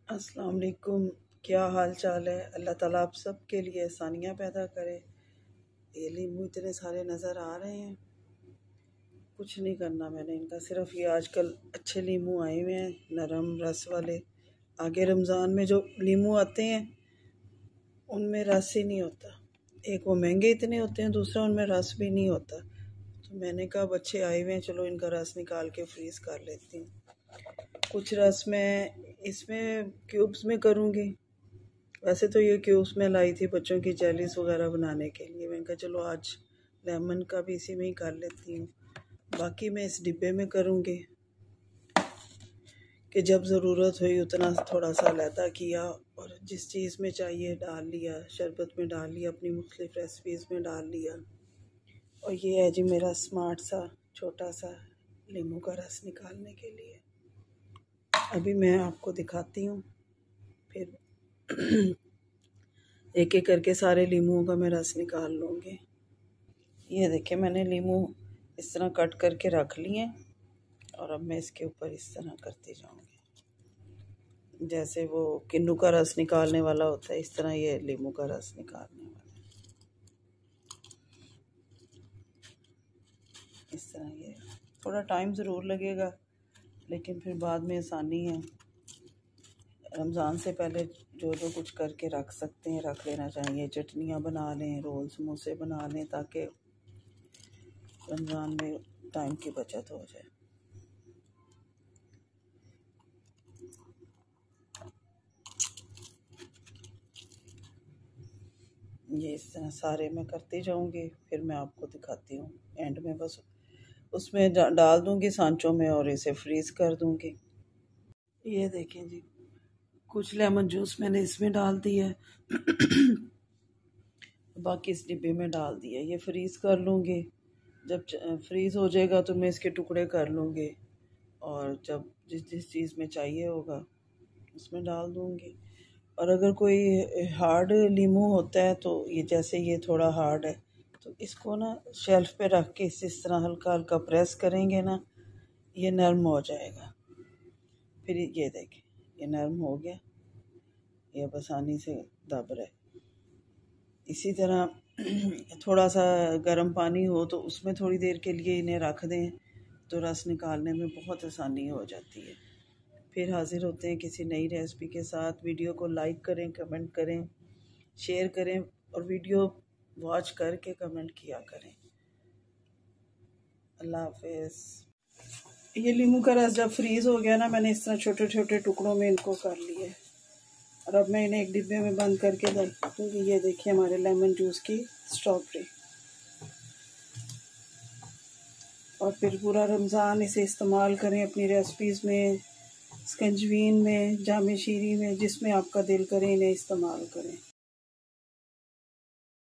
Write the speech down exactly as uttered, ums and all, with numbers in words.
अस्सलाम वालेकुम। क्या हाल चाल है। अल्लाह ताला आप सब के लिए आसानियाँ पैदा करे। ये लीमू इतने सारे नज़र आ रहे हैं, कुछ नहीं करना मैंने इनका। सिर्फ ये आजकल अच्छे लीमू आए हुए हैं, नरम रस वाले। आगे रमज़ान में जो लीमू आते हैं उनमें रस ही नहीं होता। एक वो महंगे इतने होते हैं, दूसरा उनमें रस भी नहीं होता। तो मैंने कहा बच्चे आए हुए हैं, चलो इनका रस निकाल के फ्रीज़ कर लेती हूँ। कुछ रस मैं इसमें क्यूब्स में करूँगी। वैसे तो ये क्यूब्स में लाई थी बच्चों की जेलीस वगैरह बनाने के लिए। मैंने कहा चलो आज लेमन का भी इसी में ही कर लेती हूँ। बाकी मैं इस डिब्बे में करूँगी कि जब ज़रूरत हुई उतना थोड़ा सा लैता किया और जिस चीज़ में चाहिए डाल लिया। शरबत में डाल लिया, अपनी मुख्तलिफ रेसिपीज़ में डाल लिया। और ये है जी मेरा स्मार्ट सा छोटा सा लीमू का रस निकालने के लिए। अभी मैं आपको दिखाती हूँ, फिर एक एक करके सारे लीमुओं का मैं रस निकाल लूँगी। ये देखिए मैंने लीमू इस तरह कट करके रख लिए और अब मैं इसके ऊपर इस तरह करती जाऊँगी। जैसे वो किन्नू का रस निकालने वाला होता है, इस तरह ये लीमू का रस निकालने वाला है। इस तरह ये थोड़ा टाइम ज़रूर लगेगा, लेकिन फिर बाद में आसानी है। रमज़ान से पहले जो जो कुछ करके रख सकते हैं रख लेना चाहिए। चटनियाँ बना लें, रोल समोसे बना लें, ताकि रमज़ान में टाइम की बचत हो जाए। ये इस तरह सारे मैं करती जाऊंगी, फिर मैं आपको दिखाती हूँ। एंड में बस उसमें डाल दूंगी सांचों में और इसे फ्रीज़ कर दूंगी। ये देखें जी, कुछ लेमन जूस मैंने इसमें डाल दिया है, बाकी इस डिब्बे में डाल दिया। ये फ्रीज़ कर लूँगी। जब फ्रीज़ हो जाएगा तो मैं इसके टुकड़े कर लूँगी और जब जिस जिस चीज़ में चाहिए होगा उसमें डाल दूँगी। और अगर कोई हार्ड लीमू होता है तो ये जैसे ये थोड़ा हार्ड है तो इसको ना शेल्फ़ पे रख के इस इस तरह हल्का हल्का प्रेस करेंगे ना, ये नरम हो जाएगा। फिर ये देखें ये नरम हो गया, ये अब आसानी से दब रहा है। इसी तरह थोड़ा सा गर्म पानी हो तो उसमें थोड़ी देर के लिए इन्हें रख दें तो रस निकालने में बहुत आसानी हो जाती है। फिर हाज़िर होते हैं किसी नई रेसिपी के साथ। वीडियो को लाइक करें, कमेंट करें, शेयर करें और वीडियो वॉच करके कमेंट किया करें। अल्लाह हाफ़िज़। ये लीमू का रस जब फ्रीज़ हो गया ना, मैंने इस तरह छोटे छोटे टुकड़ों में इनको कर लिए और अब मैं इन्हें एक डिब्बे में बंद करके दूँगी। ये देखिए हमारे लेमन जूस की स्ट्रॉबेरी। और फिर पूरा रमज़ान इसे इस्तेमाल करें अपनी रेसिपीज़ में, स्कंजवीन में, जामे शीरी में, जिसमें आपका दिल करे इन्हें इस्तेमाल करें।